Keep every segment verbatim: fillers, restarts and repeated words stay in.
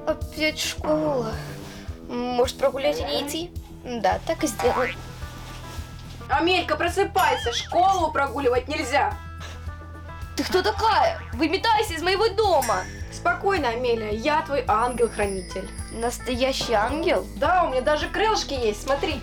Опять школа. Может, прогулять и не идти? Да, так и сделаем. Амелька, просыпайся, школу прогуливать нельзя. Ты кто такая? Выметайся из моего дома. Спокойно, Амелия, я твой ангел-хранитель. Настоящий ангел? Да, у меня даже крылышки есть, смотри.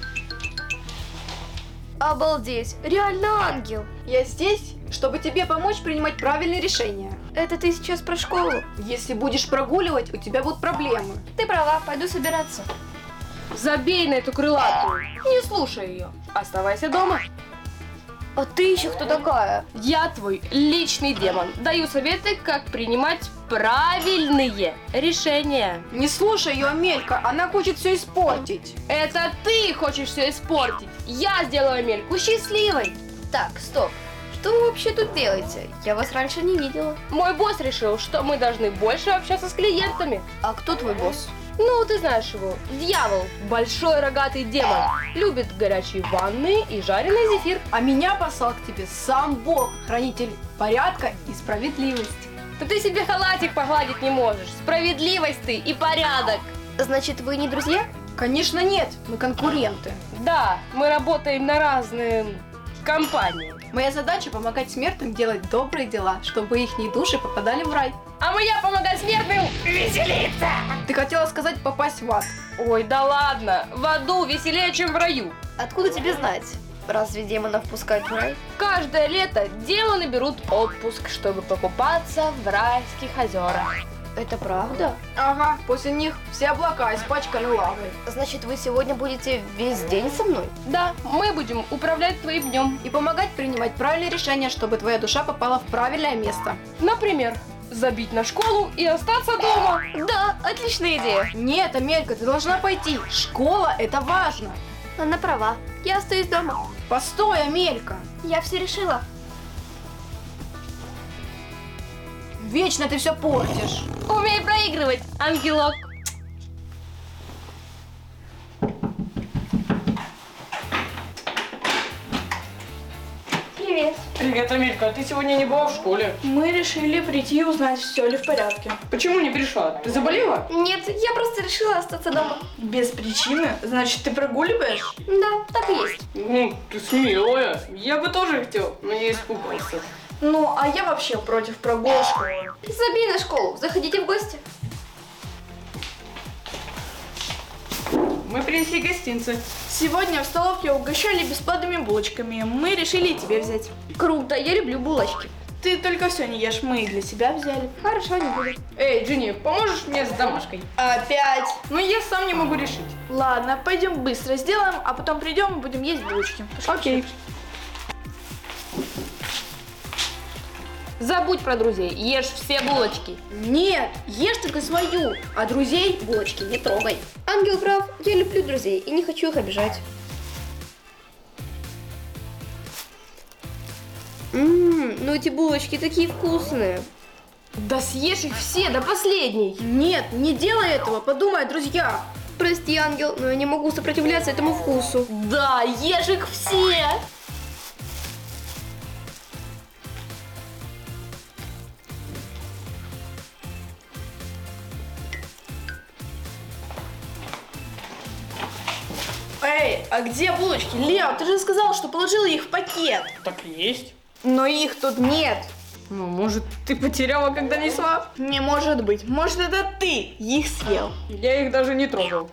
Обалдеть, реально ангел. Я здесь, чтобы тебе помочь принимать правильные решения. Это ты сейчас про школу? Если будешь прогуливать, у тебя будут проблемы. Ты права, пойду собираться. Забей на эту крылатую. Не слушай ее. Оставайся дома. А ты еще кто такая? Я твой личный демон. Даю советы, как принимать правильные решения. Не слушай ее, Амелька, она хочет все испортить. Это ты хочешь все испортить. Я сделаю Амельку счастливой. Так, стоп. Что вы вообще тут делаете? Я вас раньше не видела. Мой босс решил, что мы должны больше общаться с клиентами. А кто твой босс? Ну, ты знаешь его. Дьявол. Большой рогатый демон. Любит горячие ванны и жареный зефир. А меня послал к тебе сам Бог, хранитель порядка и справедливости. Да ты себе халатик погладить не можешь. Справедливость ты и порядок. Значит, вы не друзья? Конечно нет, мы конкуренты. Да, мы работаем на разные компании. Моя задача помогать смертным делать добрые дела, чтобы их души попадали в рай. А моя помогать смертным веселиться. Ты хотела сказать попасть в ад. Ой, да ладно, в аду веселее, чем в раю. Откуда тебе знать? Разве демонов пускают в рай? Каждое лето демоны берут отпуск, чтобы покупаться в райских озерах. Это правда? Ага, после них все облака испачканы лавой. Значит, вы сегодня будете весь день со мной? Да, мы будем управлять твоим днем. И помогать принимать правильные решения, чтобы твоя душа попала в правильное место. Например, забить на школу и остаться дома. Да, отличная идея. Нет, Амелька, ты должна пойти. Школа – это важно. Она права. Я остаюсь дома. Постой, Амелька. Я все решила. Вечно ты все портишь. Умей проигрывать, ангелок. Привет. Привет, Амелька, ты сегодня не была в школе. Мы решили прийти и узнать, все ли в порядке. Почему не пришла? Ты заболела? Нет, я просто решила остаться дома. Без причины? Значит, ты прогуливаешь? Да, так и есть. Ну, ты смелая. Я бы тоже хотел, но я испугался. Ну, а я вообще против прогула школы. Забей на школу. Заходите в гости. Мы принесли гостинцы. Сегодня в столовке угощали бесплатными булочками. Мы решили и тебе взять. Круто, я люблю булочки. Ты только все не ешь, мы и для себя взяли. Хорошо, не буду. Эй, Джинни, поможешь мне с домашкой? Опять? Ну, я сам не могу решить. Ладно, пойдем быстро сделаем, а потом придем и будем есть булочки. Пошли. Окей. Забудь про друзей, ешь все булочки. Нет, ешь только свою, а друзей булочки не трогай. Ангел прав. Я люблю друзей и не хочу их обижать. Ммм, ну эти булочки такие вкусные. Да съешь их все до последней. Нет, не делай этого, подумай о друзьях. Прости, ангел, но я не могу сопротивляться этому вкусу. Да, ешь их все. Эй, а где булочки? Лео, ты же сказал, что положила их в пакет. Так и есть. Но их тут нет. Ну, может, ты потеряла, когда несла? Не может быть. Может, это ты их съел. Я их даже не трогал.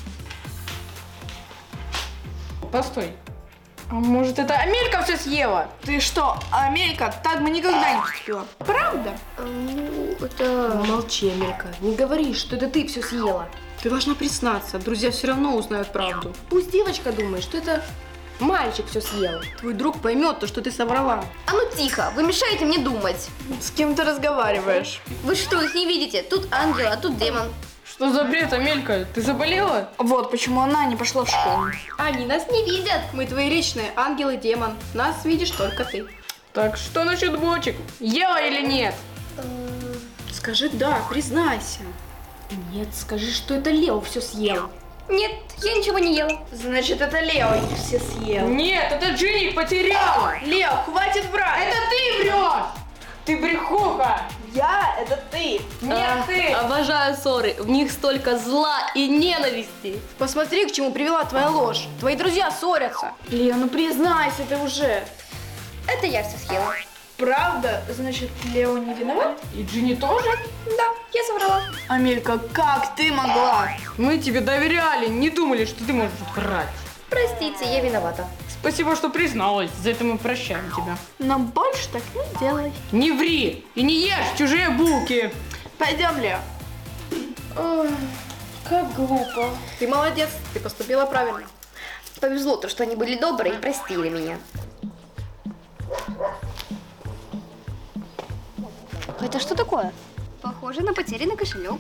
Постой. А может, это Амелька все съела? Ты что, Амелька, так бы никогда не поступила. Правда? А, ну, это... Молчи, Амелька, не говори, что это ты все съела. Ты должна признаться, друзья все равно узнают правду. Пусть девочка думает, что это мальчик все съел. Твой друг поймет то, что ты соврала. А ну тихо, вы мешаете мне думать. С кем ты разговариваешь? Вы что, их не видите? Тут ангел, а тут демон. Что за бред, Амелька? Ты заболела? Вот почему она не пошла в школу. Они нас не видят. Мы твои личные ангел и демон. Нас видишь только ты. Так что насчет булочек? Ела или нет? Скажи да, признайся. Нет, скажи, что это Лео все съел. Нет, я ничего не ела. Значит, это Лео их все съел. Нет, это Джинни их потеряла. Лео, хватит врать! Это ты врешь! Ты брехуха! Я это ты. А, обожаю ссоры, в них столько зла и ненависти. Посмотри, к чему привела твоя ложь. Твои друзья ссорятся. Лео, ну признайся ты уже. Это я все съела. Правда? Значит, Лео не виноват? И Джинни тоже? Да, я соврала. Амелька, как ты могла? Мы тебе доверяли, не думали, что ты можешь врать. Простите, я виновата. Спасибо, что призналась, за это мы прощаем тебя. Но больше так не делай. Не ври и не ешь чужие булки. Пойдем, Лео. Как глупо. Ты молодец, ты поступила правильно. Повезло то, что они были добрые и простили меня. Это что такое? Похоже на потерянный кошелек.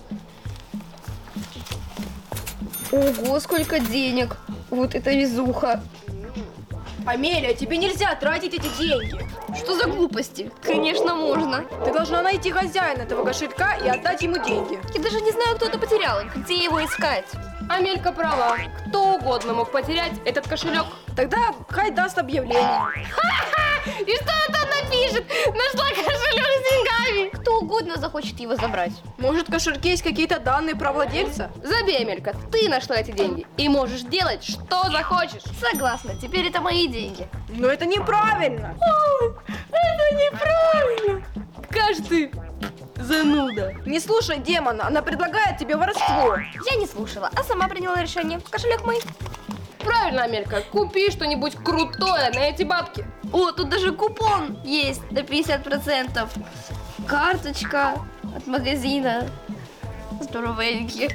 Ого, сколько денег! Вот это везуха! Амелия, тебе нельзя тратить эти деньги. Что за глупости? Конечно, можно. Ты должна найти хозяина этого кошелька и отдать ему деньги. Я даже не знаю, кто это потерял, где его искать. Амелька права, кто угодно мог потерять этот кошелек. Тогда хай даст объявление. И что он там напишет? Нашла кошелек с деньгами. Кто угодно захочет его забрать. Может, в кошельке есть какие-то данные про владельца? Забей, Амелька, ты нашла эти деньги и можешь делать, что захочешь. Согласна, теперь это мои деньги. Но это неправильно. Это неправильно. Каждый зануда. Не слушай демона, она предлагает тебе воровство. Я не слушала, а сама приняла решение. Кошелек мой. Правильно, Амелька, купи что-нибудь крутое на эти бабки. О, тут даже купон есть на пятьдесят процентов. Карточка от магазина. Здоровенький.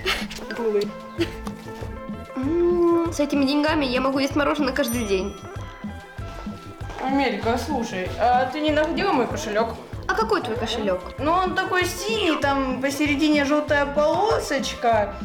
М, С этими деньгами я могу есть мороженое каждый день. Амелька, слушай, а ты не находила мой кошелек? А какой твой кошелек? Ну он такой синий, там посередине желтая полосочка.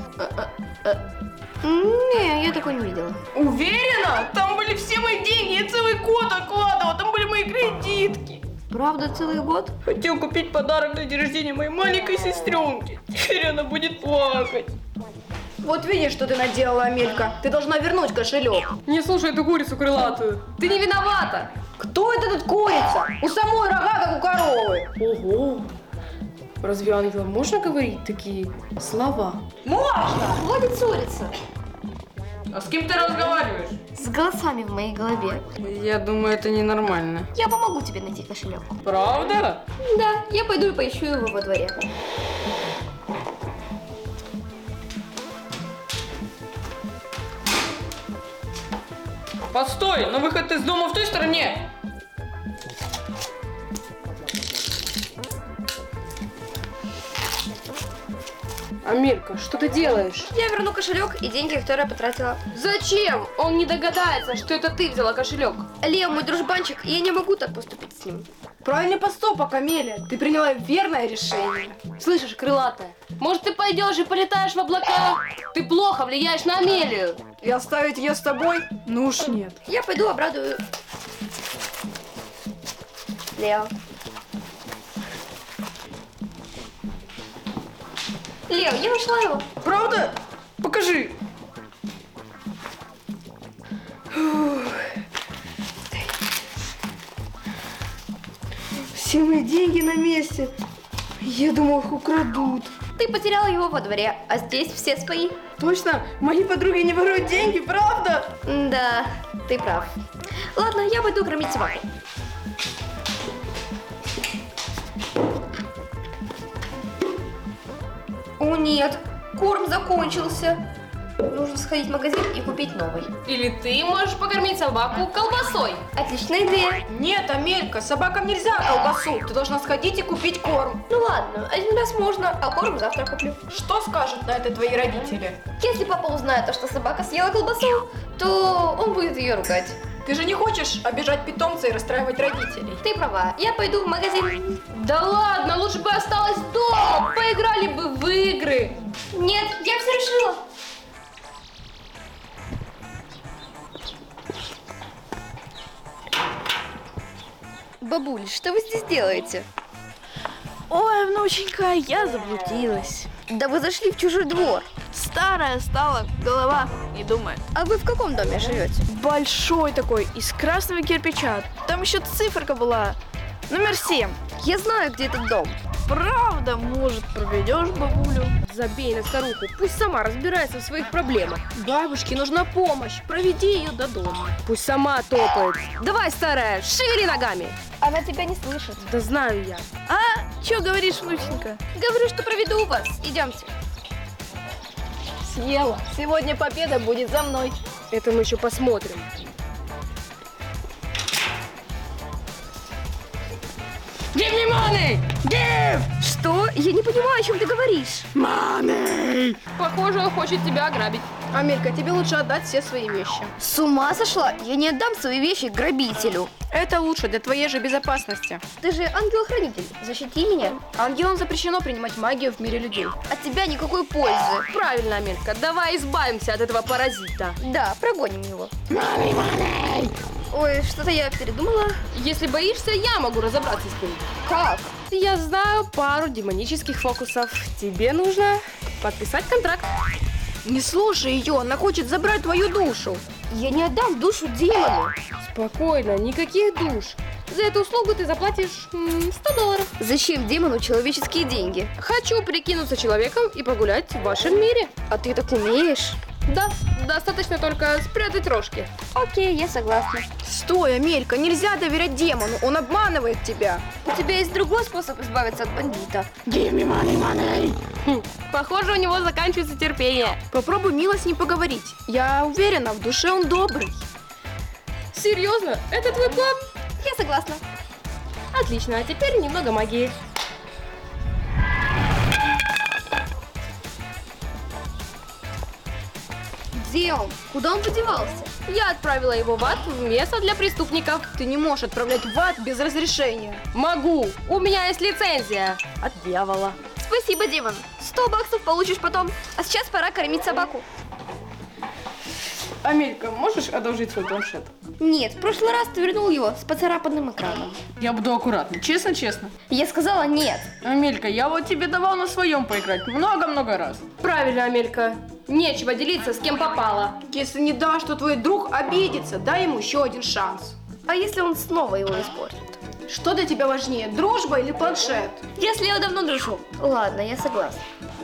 Не, я такой не видела. Уверена? Там были все мои деньги, я целый год откладывала, там были мои кредитки. Правда, целый год? Хотел купить подарок на день рождения моей маленькой сестренке. Теперь она будет плакать. Вот видишь, что ты наделала, Амелька. Ты должна вернуть кошелек. Не слушай эту курицу крылатую. Ты не виновата. Кто это тут курица? У самой рога, как у коровы. Ого. Разве ангелам можно говорить такие слова? Хватит ссориться. А с кем ты разговариваешь? С голосами в моей голове. Я думаю, это ненормально. Я помогу тебе найти кошелек. Правда? Да, я пойду и поищу его во дворе. Постой, но выход из дома в той стороне. Амелька, что ты делаешь? Я верну кошелек и деньги, которые я потратила. Зачем? Он не догадается, что это ты взяла кошелек. Лео мой дружбанчик, и я не могу так поступить с ним. Правильный поступок, Амелия. Ты приняла верное решение. Слышишь, крылатая? Может, ты пойдешь и полетаешь в облака? Ты плохо влияешь на Амелию. И оставить ее с тобой? Ну уж нет. Я пойду обрадую Лео. Лео, я нашла его. Правда? Покажи. Все мои деньги на месте. Я думал, их украдут. Ты потеряла его во дворе, а здесь все свои. Точно? Мои подруги не воруют деньги, правда? Да, ты прав. Ладно, я пойду кормить собаку. О нет, корм закончился. Нужно сходить в магазин и купить новый. Или ты можешь покормить собаку колбасой. Отличная идея. Нет, Амелька, собакам нельзя колбасу. Ты должна сходить и купить корм. Ну ладно, один раз можно, а корм завтра куплю. Что скажут на это твои родители? Если папа узнает, то, что собака съела колбасу, то он будет ее ругать. Ты же не хочешь обижать питомца и расстраивать родителей. Ты права, я пойду в магазин. Да ладно, лучше бы осталась дома. Поиграли бы в игры. Нет, я все решила. Бабуль, что вы здесь делаете? Ой, внученька, я заблудилась. Да вы зашли в чужой двор. Старая стала, голова не думает. А вы в каком доме живете? Большой такой, из красного кирпича. Там еще циферка была. Номер семь. Я знаю, где этот дом. правда, может, проведешь бабулю? Забей на старуху, пусть сама разбирается в своих проблемах. Бабушке нужна помощь, проведи ее до дома. Пусть сама топает. Давай, старая, шевели ногами. Она тебя не слышит. Да знаю я. А, что говоришь, внученька? Говорю, что проведу вас. Идемте. Съела. Сегодня победа будет за мной. Это мы еще посмотрим. Give me money! Give! Что? Я не понимаю, о чем ты говоришь. Money! Похоже, он хочет тебя ограбить. Амелька, тебе лучше отдать все свои вещи. С ума сошла? Я не отдам свои вещи грабителю. Это лучше для твоей же безопасности. Ты же ангел-хранитель. Защити меня. Ангелам запрещено принимать магию в мире людей. От тебя никакой пользы. Правильно, Амелька, давай избавимся от этого паразита. Да, прогоним его. Ой, что-то я передумала. Если боишься, я могу разобраться с ним. Как? Я знаю пару демонических фокусов. Тебе нужно подписать контракт. Не слушай ее, она хочет забрать твою душу. Я не отдам душу демону. Спокойно, никаких душ. За эту услугу ты заплатишь м, сто долларов. Зачем демону человеческие деньги? Хочу прикинуться человеком и погулять в вашем мире. А ты так умеешь? Да, достаточно только спрятать рожки. Окей, я согласна. Стой, Амелька, нельзя доверять демону, он обманывает тебя. У тебя есть другой способ избавиться от бандита. Give me money, money! Хм, похоже, у него заканчивается терпение. Попробуй мило с ним поговорить. Я уверена, в душе он добрый. Серьезно? Это твой план? Я согласна. Отлично, а теперь немного магии. Где он? Куда он подевался? Я отправила его в ад в место для преступников. Ты не можешь отправлять в ад без разрешения. Могу. У меня есть лицензия от дьявола. Спасибо, демон. Сто баксов получишь потом. А сейчас пора кормить собаку. Амелька, можешь одолжить свой планшет? Нет, в прошлый раз ты вернул его с поцарапанным экраном. Я буду аккуратный, честно-честно. Я сказала нет. Амелька, я вот тебе давал на своем поиграть много-много раз. Правильно, Амелька. Нечего делиться, с кем попало. Если не дашь, то твой друг обидится. Дай ему еще один шанс. А если он снова его испортит? Что для тебя важнее, дружба или планшет? Если я давно дружу. Ладно, я согласна.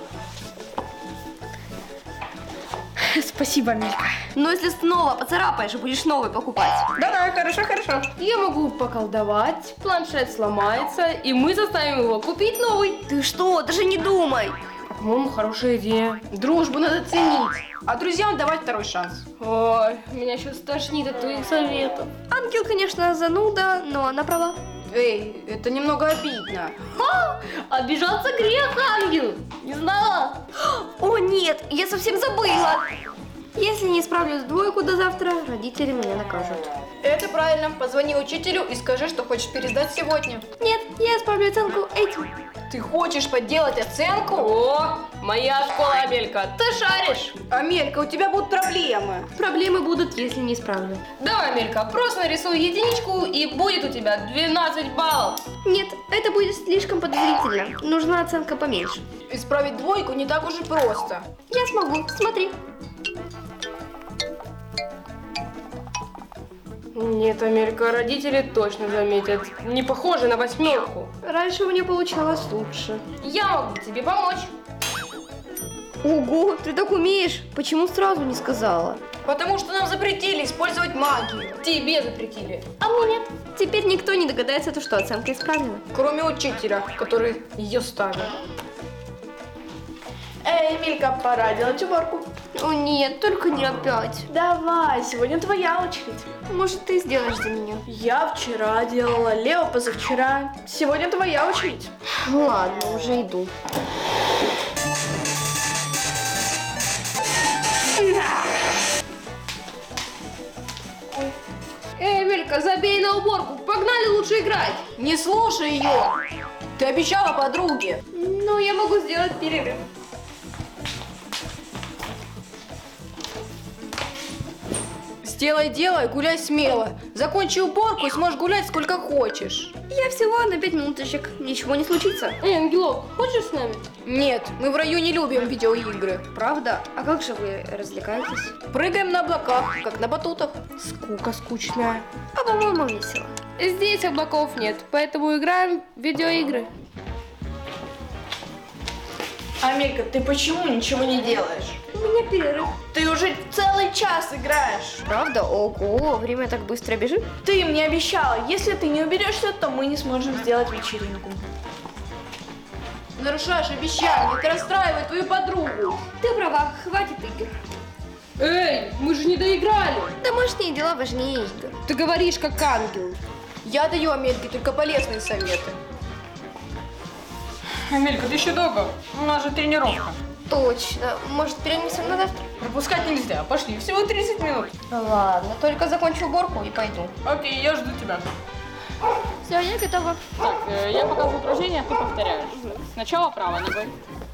Спасибо, Амелька. Но если снова поцарапаешь, будешь новый покупать. Да-да, хорошо, хорошо. Я могу поколдовать, планшет сломается, и мы заставим его купить новый. Ты что? Даже не думай. По-моему, хорошая идея. Дружбу надо ценить, а друзьям давать второй шанс. Ой, меня сейчас тошнит от твоих советов. Ангел, конечно, зануда, но она права. Эй, это немного обидно. Обижаться грех, ангел. Не знала. О, нет, я совсем забыла. Если не справлюсь двойку до завтра, родители меня накажут. Это правильно. Позвони учителю и скажи, что хочешь пересдать сегодня. Нет, я исправлю оценку этим. Ты хочешь подделать оценку? О, моя школа, Амелька, ты шаришь. Амелька, у тебя будут проблемы. Проблемы будут, если не исправлю. Давай, Амелька, просто нарисуй единичку, и будет у тебя двенадцать баллов. Нет, это будет слишком подозрительно. Нужна оценка поменьше. Исправить двойку не так уж и просто. Я смогу, смотри. Нет, Амелька, родители точно заметят. Не похоже на восьмерку. Раньше у меня получалось лучше. Я могу тебе помочь. Ого, ты так умеешь. Почему сразу не сказала? Потому что нам запретили использовать магию. Тебе запретили. А мне нет. Теперь никто не догадается, то, что оценка исправлена. Кроме учителя, который ее ставил. Эй, Эмилька, пора делать уборку. О нет, только не опять. Давай, сегодня твоя очередь. Может, ты сделаешь за меня? Я вчера делала, Лео позавчера. Сегодня твоя очередь. Ладно, уже иду. Эй, Эмелька, забей на уборку. Погнали лучше играть. Не слушай ее. Ты обещала подруге. Ну, я могу сделать перерыв. Сделай дело и гуляй смело. Закончи уборку и сможешь гулять сколько хочешь. Я всего на пять минуточек. Ничего не случится. Эй, Ангелок, хочешь с нами? Нет, мы в районе любим видеоигры. Правда? А как же вы развлекаетесь? Прыгаем на облаках, как на батутах. Скука скучная. А по-моему, весело. Здесь облаков нет, поэтому играем в видеоигры. Амелька, ты почему ничего не делаешь? У меня перерыв. Ты уже целый час играешь. Правда? Ого, время так быстро бежит. Ты мне обещала, если ты не уберешься, то мы не сможем сделать вечеринку. Нарушаешь обещание, это расстраивает твою подругу. Ты права, хватит игр. Эй, мы же не доиграли. Домашние дела важнее игр. Ты говоришь как ангел. Я даю Амельке только полезные советы. Амелька, ты еще долго? У нас же тренировка. Точно. Может, перенесем на завтра? Пропускать нельзя. Пошли, всего тридцать минут. Ладно, только закончу уборку и пойду. Окей, я жду тебя. Все, я готова. Так, э, я показываю упражнение, а ты повторяешь. Сначала правой ногой,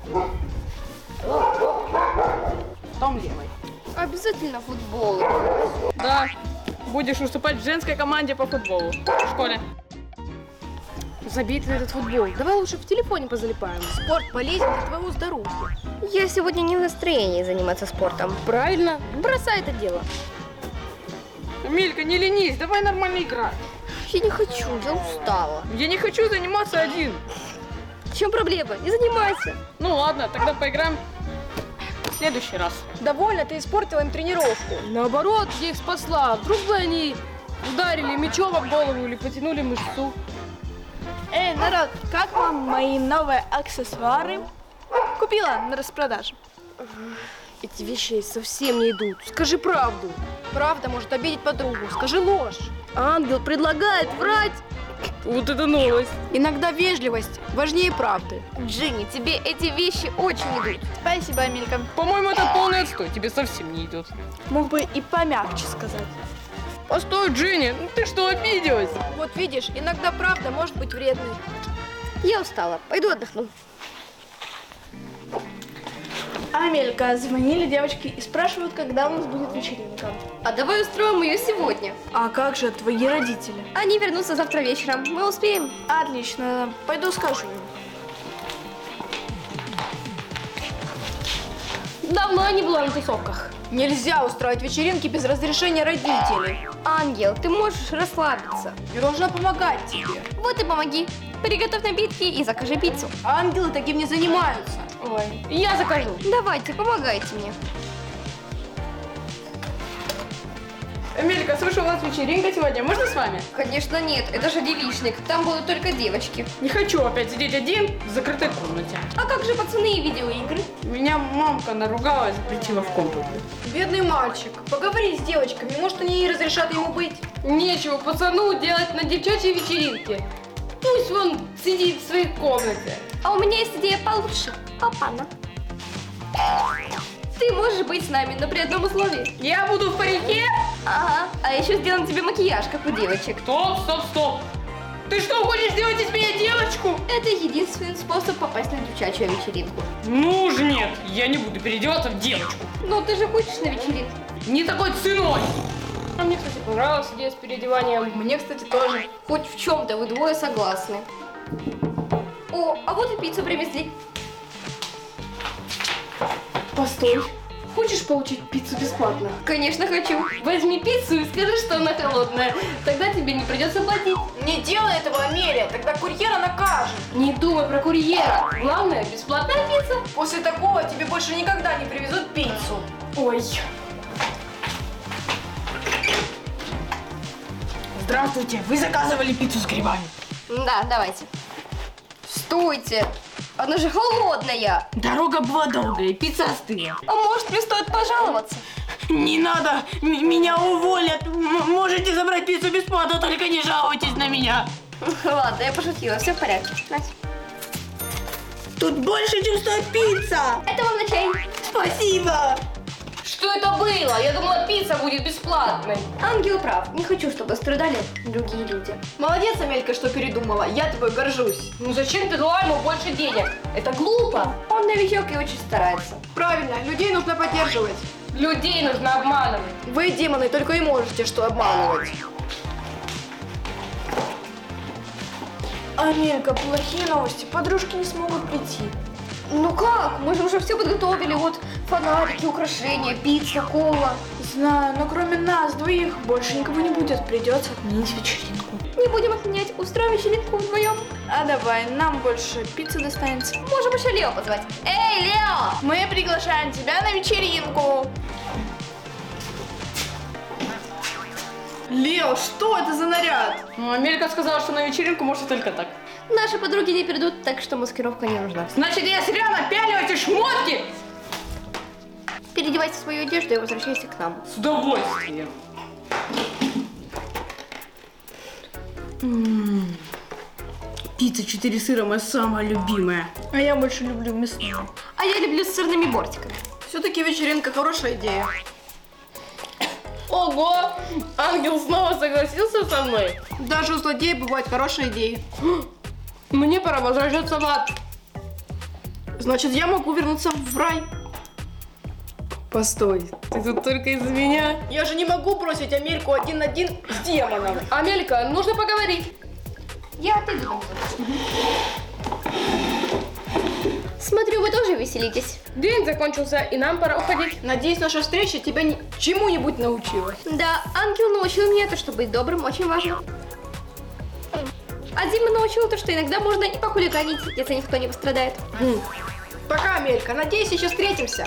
потом левой. Обязательно футбол. Да, будешь выступать в женской команде по футболу в школе. Забей ты на этот футбол. Давай лучше в телефоне позалипаем. Спорт полезен для твоего здоровья. Я сегодня не в настроении заниматься спортом. Правильно. Бросай это дело. Амелька, не ленись, давай нормально играть. Я не хочу, я устала. Я не хочу заниматься один. В чем проблема? Не занимайся. Ну ладно, тогда поиграем в следующий раз. Довольно, ты испортила им тренировку. Наоборот, я их спасла. Вдруг бы они ударили мячом об голову или потянули мышцу. Эй, народ, как вам мои новые аксессуары? Купила на распродаже. Эти вещи совсем не идут. Скажи правду. Правда может обидеть подругу. Скажи ложь. Ангел предлагает врать. Вот это новость. Иногда вежливость важнее правды. Джинни, тебе эти вещи очень идут. Спасибо, Амелька. По-моему, это полный отстой, тебе совсем не идет. Мог бы и помягче сказать. Постой, Джинни, ну ты что, обиделась? Вот видишь, иногда правда может быть вредной. Я устала. Пойду отдохну. Амелька, звонили девочки и спрашивают, когда у нас будет вечеринка. А давай устроим ее сегодня. А как же твои родители? Они вернутся завтра вечером. Мы успеем. Отлично, пойду скажу им. Давно я не была на тусовках. Нельзя устраивать вечеринки без разрешения родителей. Ангел, ты можешь расслабиться. Я должна помогать тебе. Вот и помоги. Приготовь напитки и закажи пиццу. Ангелы таким не занимаются. Ой, я закажу. Давайте, помогайте мне. Амелька, слушай, у вас вечеринка сегодня, можно с вами? Конечно нет, это же девичник. Там будут только девочки. Не хочу опять сидеть один в закрытой комнате. А как же пацаны и видеоигры? Меня мамка наругала и запретила в комнату. Бедный мальчик. Поговори с девочками, может они и разрешат ему быть. Нечего пацану делать на девчачьей вечеринке. Пусть он сидит в своей комнате. А у меня есть идея получше. Опана. Ты можешь быть с нами, но при одном условии. Я буду в парике? Ага. А еще сделаем тебе макияж, как у девочек. Стоп, стоп, стоп. Ты что, хочешь сделать из меня девочку? Это единственный способ попасть на девчачью вечеринку. Ну уж нет, я не буду переодеваться в девочку. Но ты же хочешь на вечеринку. Не такой ценой. А мне, кстати, понравилась идея с переодеванием. Мне, кстати, тоже. Хоть в чем-то вы двое согласны. О, а вот и пиццу привезли. Постой. Хочешь получить пиццу бесплатно? Конечно, хочу. Возьми пиццу и скажи, что она холодная. Тогда тебе не придется платить. Не делай этого, Амелия, тогда курьера накажет. Не думай про курьера. Главное, бесплатная пицца. После такого тебе больше никогда не привезут пиццу. Ой. Здравствуйте, вы заказывали пиццу с грибами? Да, давайте. Стойте. Она же холодная. Дорога была долгая, пицца остыла. А может, мне стоит пожаловаться? Не надо, м- меня уволят. М- можете забрать пиццу бесплатно, только не жалуйтесь на меня. Ладно, я пошутила. Все в порядке. Настя. Тут больше, чем стоит пицца. Это вам на чай. Спасибо. Что это было? Я думала, пицца будет бесплатной. Ангел прав. Не хочу, чтобы страдали другие люди. Молодец, Амелька, что передумала. Я тобой горжусь. Ну зачем ты дала ему больше денег? Это глупо. Он новичок и очень старается. Правильно, людей нужно поддерживать. Людей нужно обманывать. Вы, демоны, только и можете что обманывать. Амелька, плохие новости. Подружки не смогут прийти. Ну как? Мы же уже все подготовили. Вот фонарики, украшения, пицца, кола. Знаю, но кроме нас двоих больше никого не будет. Придется отменить вечеринку. Не будем отменять, устроим вечеринку вдвоем. А давай, нам больше пиццы достанется. Можем еще Лео позвать. Эй, Лео! Мы приглашаем тебя на вечеринку. Лео, что это за наряд? Ну, Амелька сказала, что на вечеринку может только так. Наши подруги не придут, так что маскировка не нужна. Значит, я зря напялю эти шмотки! Переодевайся в свою одежду и возвращайся к нам. С удовольствием. М-м-м. Пицца четыре сыра моя самая любимая. А я больше люблю мясную. А я люблю с сырными бортиками. Все-таки вечеринка хорошая идея. Ого! Ангел снова согласился со мной. Даже у злодея бывают хорошие идеи. Мне пора возвращаться в ад. Значит, я могу вернуться в рай. Постой, ты тут только из-за меня? Я же не могу бросить Амельку один на один с демоном. Амелька, нужно поговорить. Я отойду. Смотрю, вы тоже веселитесь. День закончился, и нам пора уходить. Надеюсь, наша встреча тебя не... чему-нибудь научила. Да, ангел научил меня то, что быть добрым очень важно. А Дима научил то, что иногда можно и похулиганить, если никто не пострадает. Пока, Амелька. Надеюсь, еще встретимся.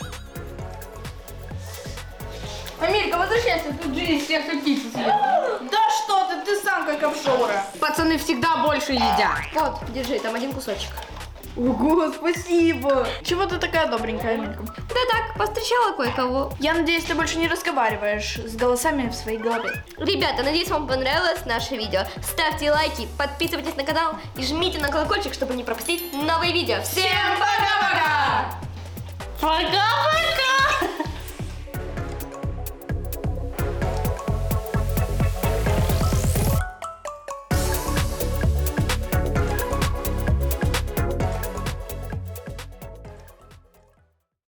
Амелька, возвращайся, тут Джинни всех пиццу съела. Да что ты, ты сам как обжора. Пацаны всегда больше едят. Вот, держи, там один кусочек. Ого, спасибо. Чего ты такая добренькая, Амелька? Да так, повстречала кое-кого. Я надеюсь, ты больше не разговариваешь с голосами в своей голове. Ребята, надеюсь, вам понравилось наше видео. Ставьте лайки, подписывайтесь на канал и жмите на колокольчик, чтобы не пропустить новые видео. Всем пока-пока! Пока-пока!